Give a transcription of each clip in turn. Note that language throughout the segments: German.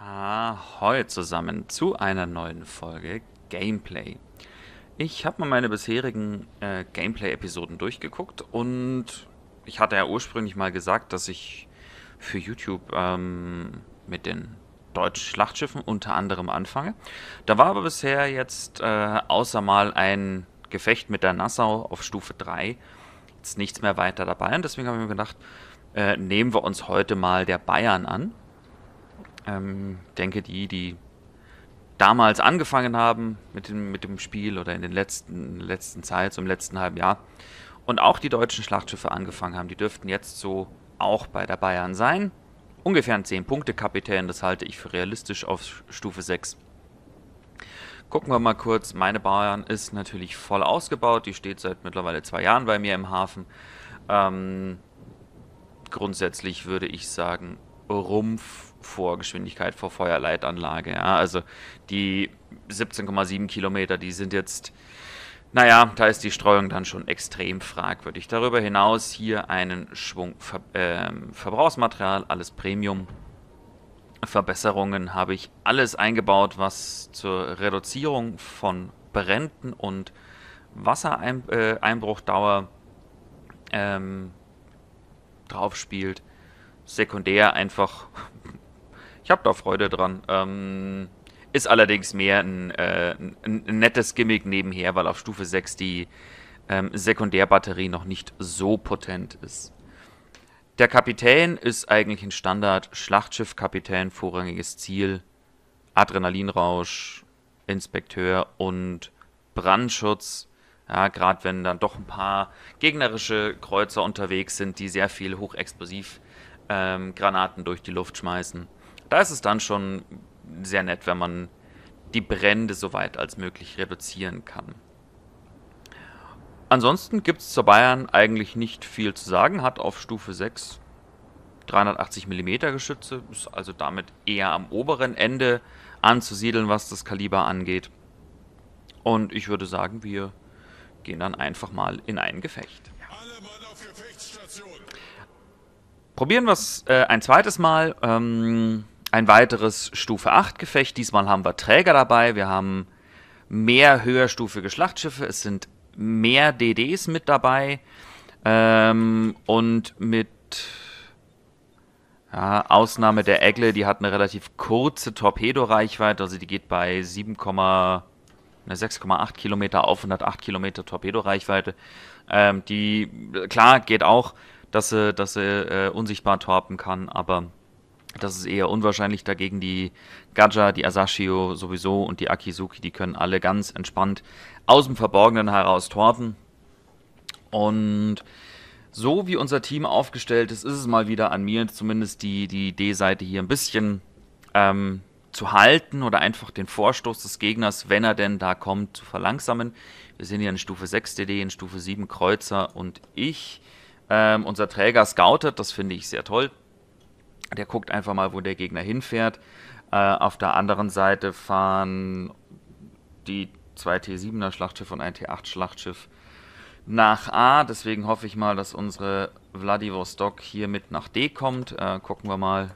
Ahoi zusammen zu einer neuen Folge Gameplay. Ich habe mal meine bisherigen Gameplay-Episoden durchgeguckt und ich hatte ja ursprünglich mal gesagt, dass ich für YouTube mit den deutschen Schlachtschiffen unter anderem anfange. Da war aber bisher jetzt außer mal ein Gefecht mit der Nassau auf Stufe 3 jetzt nichts mehr weiter dabei und deswegen habe ich mir gedacht, nehmen wir uns heute mal der Bayern an. Denke, die damals angefangen haben mit dem Spiel oder in den letzten Zeit, so im letzten halben Jahr, und auch die deutschen Schlachtschiffe angefangen haben, die dürften jetzt so auch bei der Bayern sein. Ungefähr ein 10-Punkte-Kapitän, das halte ich für realistisch auf Stufe 6. Gucken wir mal kurz, meine Bayern ist natürlich voll ausgebaut, die steht seit mittlerweile 2 Jahren bei mir im Hafen. Ähm, Grundsätzlich würde ich sagen, Rumpf vor Geschwindigkeit vor Feuerleitanlage. Ja, also die 17,7 Kilometer, die sind jetzt, naja, da ist die Streuung dann schon extrem fragwürdig. Darüber hinaus hier einen Schwung Verbrauchsmaterial, alles Premium. Verbesserungen habe ich alles eingebaut, was zur Reduzierung von Bränden und Wassereinbruchdauer drauf spielt. Sekundär einfach, ich habe da Freude dran. Ist allerdings mehr ein nettes Gimmick nebenher, weil auf Stufe 6 die Sekundärbatterie noch nicht so potent ist. Der Kapitän ist eigentlich ein Standard-Schlachtschiff-Kapitän, vorrangiges Ziel, Adrenalinrausch, Inspekteur und Brandschutz. Ja, gerade wenn dann doch ein paar gegnerische Kreuzer unterwegs sind, die sehr viel hochexplosiv Granaten durch die Luft schmeißen. Da ist es dann schon sehr nett, wenn man die Brände so weit als möglich reduzieren kann. Ansonsten gibt es zur Bayern eigentlich nicht viel zu sagen. Hat auf Stufe 6 380 mm Geschütze, ist also damit eher am oberen Ende anzusiedeln, was das Kaliber angeht. Und ich würde sagen, wir gehen dann einfach mal in ein Gefecht. Alle Mann auf Gefechtsstation! Probieren wir es ein zweites Mal. Ein weiteres Stufe 8 Gefecht. Diesmal haben wir Träger dabei. Wir haben mehr höherstufige Schlachtschiffe. Es sind mehr DDs mit dabei. Und mit Ausnahme der Egle, die hat eine relativ kurze Torpedoreichweite. Also die geht bei 6,8 Kilometer auf 108 Kilometer Torpedoreichweite. Klar, geht auch, dass sie unsichtbar torpen kann, aber das ist eher unwahrscheinlich. Dagegen die Gaja, die Asashio sowieso und die Akizuki, die können alle ganz entspannt aus dem Verborgenen heraus torpen. Und so wie unser Team aufgestellt ist, ist es mal wieder an mir, zumindest die D-Seite hier ein bisschen zu halten oder einfach den Vorstoß des Gegners, wenn er denn da kommt, zu verlangsamen. Wir sind hier in Stufe 6 DD, in Stufe 7 Kreuzer und ich. Unser Träger scoutet, das finde ich sehr toll. Der guckt einfach mal, wo der Gegner hinfährt. Auf der anderen Seite fahren die 2 T7er Schlachtschiffe und ein T8 Schlachtschiff nach A. Deswegen hoffe ich mal, dass unsere Vladivostok hier mit nach D kommt. Gucken wir mal.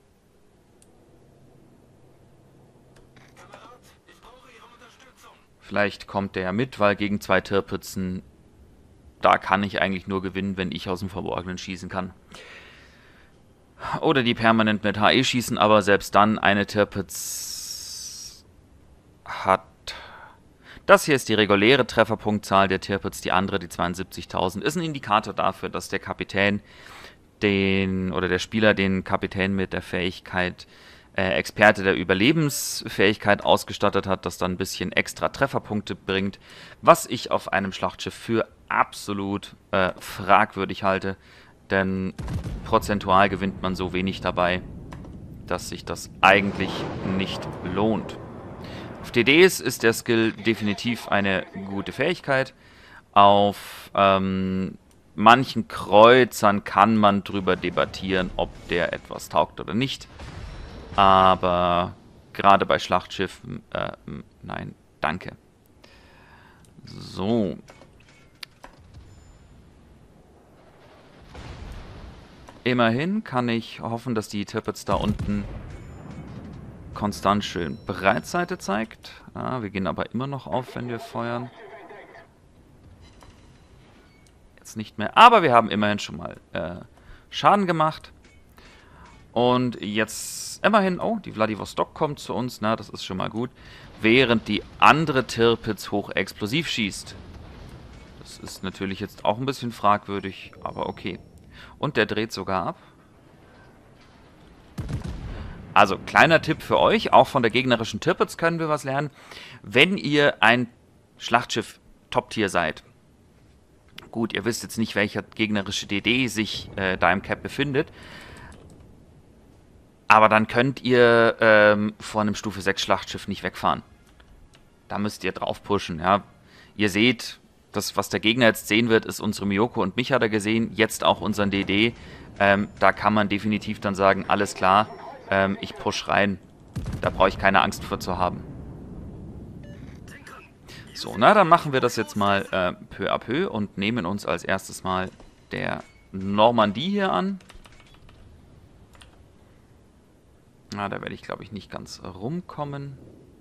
Vielleicht kommt der ja mit, weil gegen 2 Tirpützen, da kann ich eigentlich nur gewinnen, wenn ich aus dem Verborgenen schießen kann. Oder die permanent mit HE schießen, aber selbst dann eine Tirpitz hat... Das hier ist die reguläre Trefferpunktzahl der Tirpitz, die andere, die 72.000, ist ein Indikator dafür, dass der Kapitän der Spieler den Kapitän mit der Fähigkeit Experte der Überlebensfähigkeit ausgestattet hat, das dann ein bisschen extra Trefferpunkte bringt, was ich auf einem Schlachtschiff für absolut fragwürdig halte, denn prozentual gewinnt man so wenig dabei, dass sich das eigentlich nicht lohnt. Auf DDs ist der Skill definitiv eine gute Fähigkeit. Auf manchen Kreuzern kann man drüber debattieren, ob der etwas taugt oder nicht. Aber gerade bei Schlachtschiffen, nein, danke. So. Immerhin kann ich hoffen, dass die Tirpitz da unten konstant schön Breitseite zeigt. Ja, wir gehen aber immer noch auf, wenn wir feuern. Jetzt nicht mehr. Aber wir haben immerhin schon mal Schaden gemacht. Und jetzt immerhin, oh, die Vladivostok kommt zu uns, na, das ist schon mal gut. Während die andere Tirpitz hochexplosiv schießt. Das ist natürlich jetzt auch ein bisschen fragwürdig, aber okay. Und der dreht sogar ab. Also, kleiner Tipp für euch, auch von der gegnerischen Tirpitz können wir was lernen. Wenn ihr ein Schlachtschiff Top-Tier seid, gut, ihr wisst jetzt nicht, welcher gegnerische DD sich da im Cap befindet, aber dann könnt ihr vor einem Stufe 6 Schlachtschiff nicht wegfahren. Da müsst ihr drauf pushen, ja. Ihr seht, das, was der Gegner jetzt sehen wird, ist unsere Miyoko und mich hat er gesehen, jetzt auch unseren DD. Da kann man definitiv dann sagen, alles klar, ich push rein. Da brauche ich keine Angst vor zu haben. So, na, dann machen wir das jetzt mal peu à peu und nehmen uns als erstes mal der Normandie hier an. Na, da werde ich, glaube ich, nicht ganz rumkommen.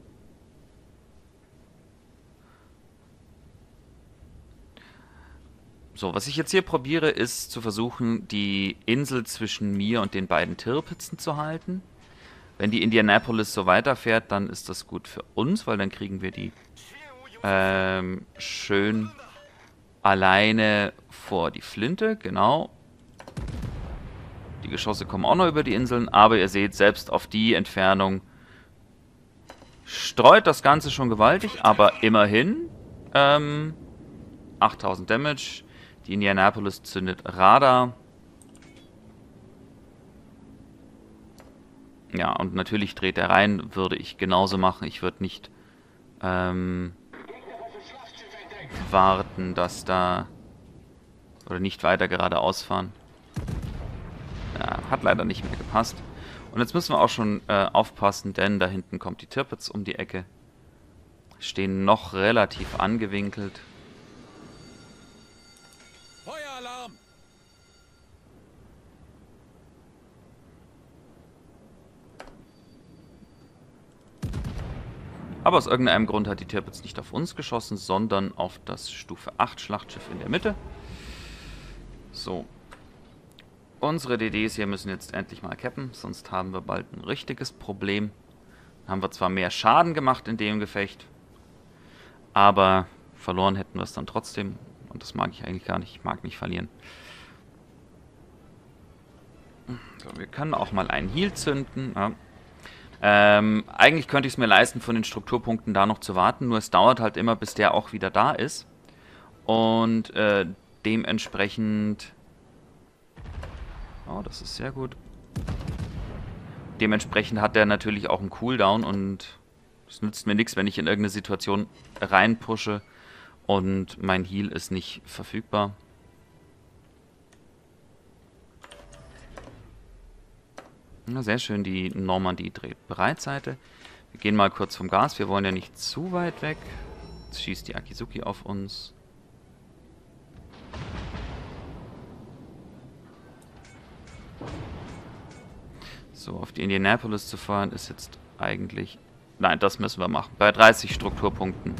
So, was ich jetzt hier probiere, ist zu versuchen, die Insel zwischen mir und den beiden Tirpitzen zu halten. Wenn die Indianapolis so weiterfährt, dann ist das gut für uns, weil dann kriegen wir die schön alleine vor die Flinte, genau. Die Geschosse kommen auch noch über die Inseln, aber ihr seht, selbst auf die Entfernung streut das Ganze schon gewaltig, aber immerhin 8000 Damage. Die Indianapolis zündet Radar. Ja, und natürlich dreht er rein, würde ich genauso machen. Ich würde nicht warten, dass da... oder nicht weiter geradeaus fahren. Ja, hat leider nicht mehr gepasst. Und jetzt müssen wir auch schon aufpassen, denn da hinten kommt die Tirpitz um die Ecke. Stehen noch relativ angewinkelt. Feueralarm! Aber aus irgendeinem Grund hat die Tirpitz nicht auf uns geschossen, sondern auf das Stufe 8 Schlachtschiff in der Mitte. So. Unsere DDs hier müssen jetzt endlich mal cappen, sonst haben wir bald ein richtiges Problem. Haben wir zwar mehr Schaden gemacht in dem Gefecht, aber verloren hätten wir es dann trotzdem. Und das mag ich eigentlich gar nicht. Ich mag nicht verlieren. So, wir können auch mal einen Heal zünden. Ja. Eigentlich könnte ich es mir leisten, von den Strukturpunkten da noch zu warten. Nur es dauert halt immer, bis der auch wieder da ist. Und dementsprechend... Oh, das ist sehr gut. Dementsprechend hat der natürlich auch einen Cooldown. Und es nützt mir nichts, wenn ich in irgendeine Situation reinpushe und mein Heal ist nicht verfügbar. Na, sehr schön, die Normandie dreht Breitseite. Wir gehen mal kurz vom Gas, wir wollen ja nicht zu weit weg. Jetzt schießt die Akizuki auf uns. So, auf die Indianapolis zu fahren ist jetzt eigentlich... Nein, das müssen wir machen. Bei 30 Strukturpunkten.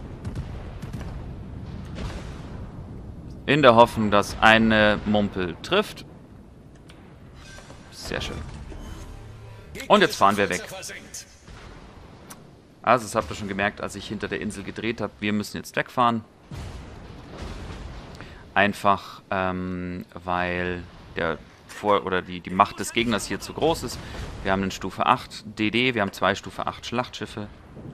In der Hoffnung, dass eine Mumpel trifft. Sehr schön. Und jetzt fahren wir weg. Also, das habt ihr schon gemerkt, als ich hinter der Insel gedreht habe. Wir müssen jetzt wegfahren. Einfach, weil die Macht des Gegners hier zu groß ist. Wir haben einen Stufe 8 DD, wir haben 2 Stufe 8 Schlachtschiffe.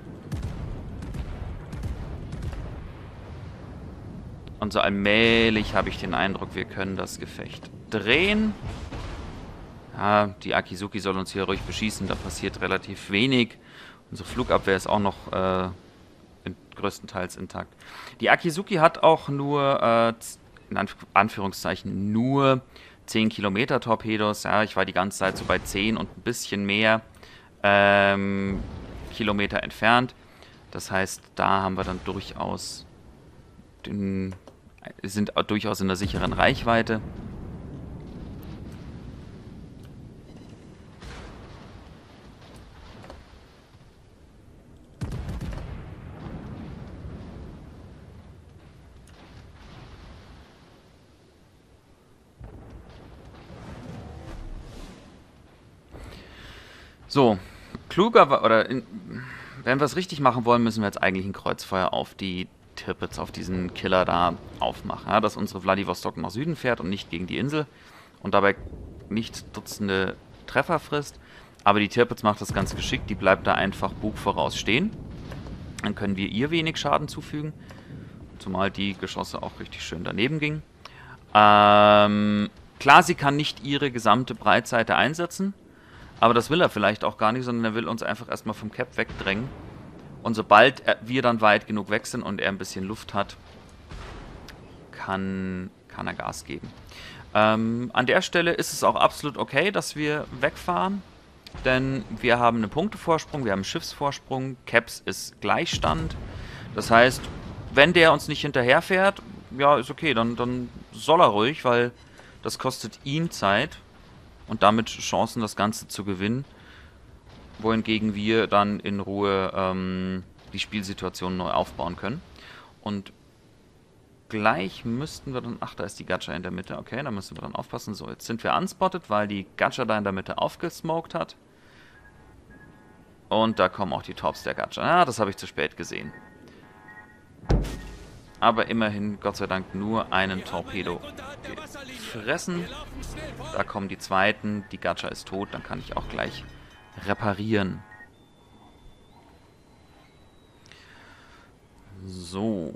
Und so allmählich habe ich den Eindruck, wir können das Gefecht drehen. Ja, die Akizuki soll uns hier ruhig beschießen, da passiert relativ wenig. Unsere Flugabwehr ist auch noch größtenteils intakt. Die Akizuki hat auch nur, in Anführungszeichen, nur 10 Kilometer Torpedos. Ja, ich war die ganze Zeit so bei 10 und ein bisschen mehr Kilometer entfernt. Das heißt, da haben wir dann durchaus sind durchaus in der sicheren Reichweite. So, kluger, wenn wir es richtig machen wollen, müssen wir jetzt eigentlich ein Kreuzfeuer auf die Tirpitz, auf diesen Killer da aufmachen. Ja, dass unsere Vladivostok nach Süden fährt und nicht gegen die Insel und dabei nicht Dutzende Treffer frisst. Aber die Tirpitz macht das ganz geschickt, die bleibt da einfach Bug voraus stehen. Dann können wir ihr wenig Schaden zufügen, zumal die Geschosse auch richtig schön daneben gingen. Klar, sie kann nicht ihre gesamte Breitseite einsetzen, aber das will er vielleicht auch gar nicht, sondern er will uns einfach erstmal vom Cap wegdrängen. Und sobald wir dann weit genug weg sind und er ein bisschen Luft hat, kann er Gas geben. An der Stelle ist es auch absolut okay, dass wir wegfahren, denn wir haben einen Punktevorsprung, wir haben einen Schiffsvorsprung, Caps ist Gleichstand. Das heißt, wenn der uns nicht hinterherfährt, ja, ist okay, dann soll er ruhig, weil das kostet ihn Zeit und damit Chancen, das Ganze zu gewinnen. Wohingegen wir dann in Ruhe die Spielsituation neu aufbauen können. Und gleich müssten wir dann... Ach, da ist die Gacha in der Mitte. Okay, da müssen wir dann aufpassen. So, jetzt sind wir unspotted, weil die Gacha da in der Mitte aufgesmoked hat. Und da kommen auch die Torps der Gacha. Ah, das habe ich zu spät gesehen. Aber immerhin, Gott sei Dank, nur einen Torpedo gefressen. Da kommen die zweiten. Die Gacha ist tot, dann kann ich auch gleich reparieren. So.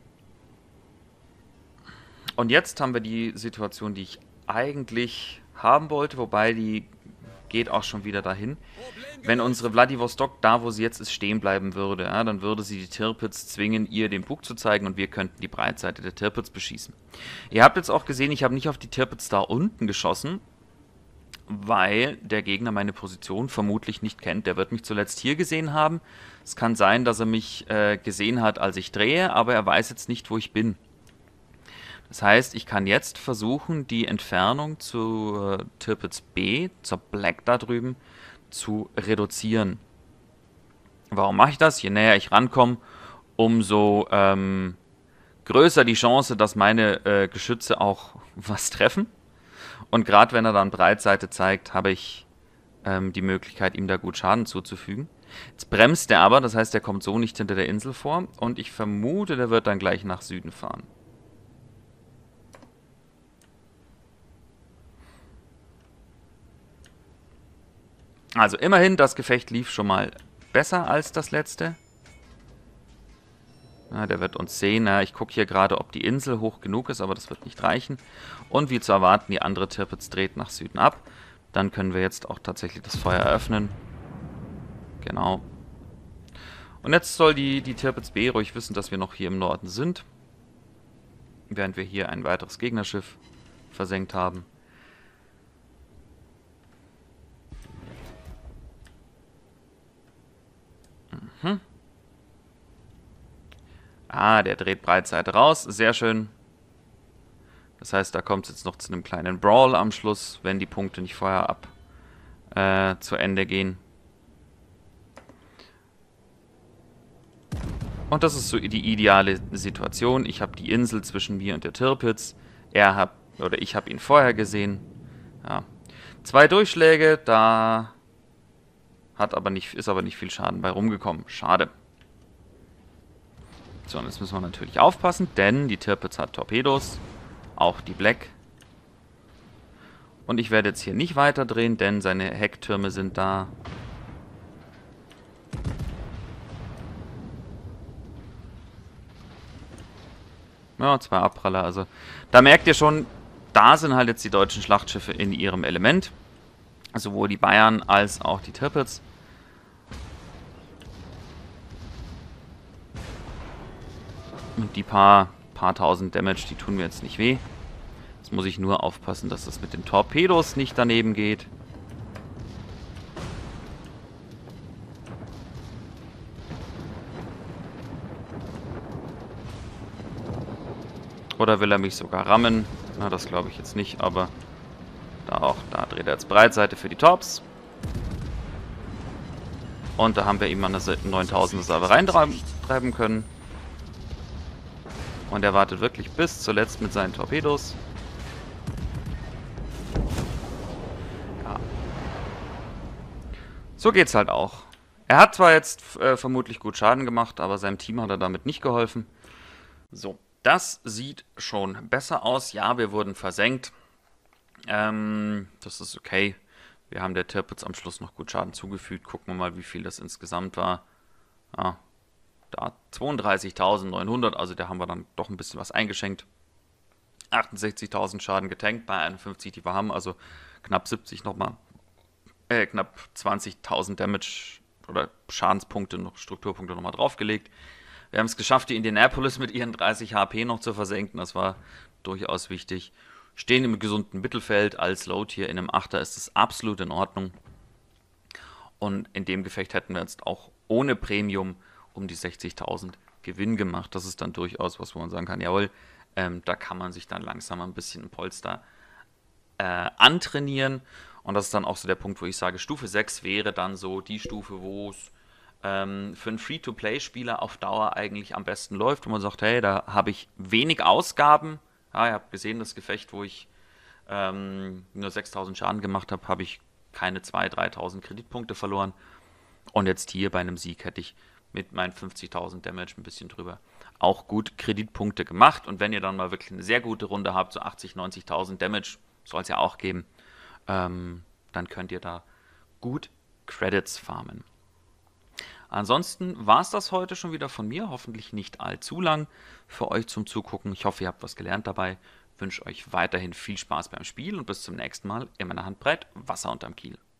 Und jetzt haben wir die Situation, die ich eigentlich haben wollte, wobei die geht auch schon wieder dahin. Wenn unsere Vladivostok da, wo sie jetzt ist, stehen bleiben würde, ja, dann würde sie die Tirpitz zwingen, ihr den Bug zu zeigen und wir könnten die Breitseite der Tirpitz beschießen. Ihr habt jetzt auch gesehen, ich habe nicht auf die Tirpitz da unten geschossen, weil der Gegner meine Position vermutlich nicht kennt. Der wird mich zuletzt hier gesehen haben. Es kann sein, dass er mich gesehen hat, als ich drehe, aber er weiß jetzt nicht, wo ich bin. Das heißt, ich kann jetzt versuchen, die Entfernung zur Tirpitz B, zur Black da drüben, zu reduzieren. Warum mache ich das? Je näher ich rankomme, umso größer die Chance, dass meine Geschütze auch was treffen. Und gerade wenn er dann Breitseite zeigt, habe ich die Möglichkeit, ihm da gut Schaden zuzufügen. Jetzt bremst er aber, das heißt, er kommt so nicht hinter der Insel vor. Und ich vermute, der wird dann gleich nach Süden fahren. Also immerhin, das Gefecht lief schon mal besser als das letzte. Ja, der wird uns sehen. Ja, ich gucke hier gerade, ob die Insel hoch genug ist, aber das wird nicht reichen. Und wie zu erwarten, die andere Tirpitz dreht nach Süden ab. Dann können wir jetzt auch tatsächlich das Feuer eröffnen. Genau. Und jetzt soll die Tirpitz B ruhig wissen, dass wir noch hier im Norden sind. Während wir hier ein weiteres Gegnerschiff versenkt haben. Ah, der dreht Breitseite raus. Sehr schön. Das heißt, da kommt es jetzt noch zu einem kleinen Brawl am Schluss, wenn die Punkte nicht vorher zu Ende gehen. Und das ist so die ideale Situation. Ich habe die Insel zwischen mir und der Tirpitz. Ich habe ihn vorher gesehen. Ja. 2 Durchschläge, da ist aber nicht viel Schaden bei rumgekommen. Schade. So, und jetzt müssen wir natürlich aufpassen, denn die Tirpitz hat Torpedos. Auch die Black. Und ich werde jetzt hier nicht weiter drehen, denn seine Hecktürme sind da. Ja, 2 Abpraller. Also, da merkt ihr schon, da sind halt jetzt die deutschen Schlachtschiffe in ihrem Element. Sowohl die Bayern als auch die Tirpitz. Und die paar tausend Damage, die tun mir jetzt nicht weh. Jetzt muss ich nur aufpassen, dass das mit den Torpedos nicht daneben geht. Oder will er mich sogar rammen? Na, das glaube ich jetzt nicht, aber da dreht er jetzt Breitseite für die Torps. Und da haben wir ihm an der 9000er Salve reintreiben können. Und er wartet wirklich bis zuletzt mit seinen Torpedos. Ja. So geht's halt auch. Er hat zwar jetzt vermutlich gut Schaden gemacht, aber seinem Team hat er damit nicht geholfen. So, das sieht schon besser aus. Ja, wir wurden versenkt. Das ist okay. Wir haben der Tirpitz am Schluss noch gut Schaden zugefügt. Gucken wir mal, wie viel das insgesamt war. Ah, da 32.900, also da haben wir dann doch ein bisschen was eingeschenkt. 68.000 Schaden getankt bei 51, die wir haben, also knapp 70 nochmal. Knapp 20.000 Damage oder Schadenspunkte, noch Strukturpunkte nochmal draufgelegt. Wir haben es geschafft, die Indianapolis mit ihren 30 HP noch zu versenken. Das war durchaus wichtig. Stehen im gesunden Mittelfeld als Load hier in einem Achter ist es absolut in Ordnung. Und in dem Gefecht hätten wir jetzt auch ohne Premium um die 60.000 Gewinn gemacht. Das ist dann durchaus was, wo man sagen kann, jawohl, da kann man sich dann langsam ein bisschen ein Polster antrainieren. Und das ist dann auch so der Punkt, wo ich sage, Stufe 6 wäre dann so die Stufe, wo es für einen Free-to-Play-Spieler auf Dauer eigentlich am besten läuft, wo man sagt, hey, da habe ich wenig Ausgaben. Ja, ihr habt gesehen, das Gefecht, wo ich nur 6.000 Schaden gemacht habe, habe ich keine 2.000, 3.000 Kreditpunkte verloren. Und jetzt hier bei einem Sieg hätte ich mit meinen 50.000 Damage ein bisschen drüber auch gut Kreditpunkte gemacht. Und wenn ihr dann mal wirklich eine sehr gute Runde habt, so 80.000, 90.000 Damage, soll es ja auch geben, dann könnt ihr da gut Credits farmen. Ansonsten war es das heute schon wieder von mir, hoffentlich nicht allzu lang für euch zum Zugucken. Ich hoffe, ihr habt was gelernt dabei. Wünsche euch weiterhin viel Spaß beim Spiel und bis zum nächsten Mal. Immer eine Handbreit, Wasser unterm Kiel.